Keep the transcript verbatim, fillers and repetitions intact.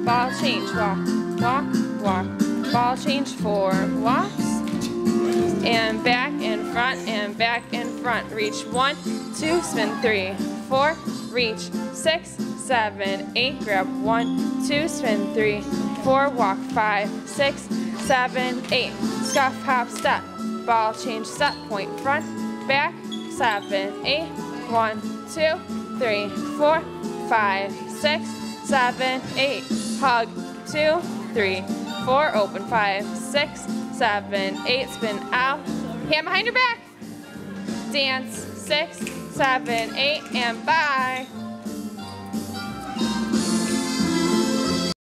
ball change, walk, walk, walk, ball change, four walks, and back and front and back and front, reach one, two, spin three, four, reach six, seven, eight, grab one, two, spin three, four, walk five, six, seven, eight, scuff, hop, step, ball change, step, point, front, back, seven, eight, one, two, three, four, five, six, seven, eight, hug, two, three, four, open, five, six, seven, eight, spin out, hand behind your back, dance, six, seven, eight, and bye.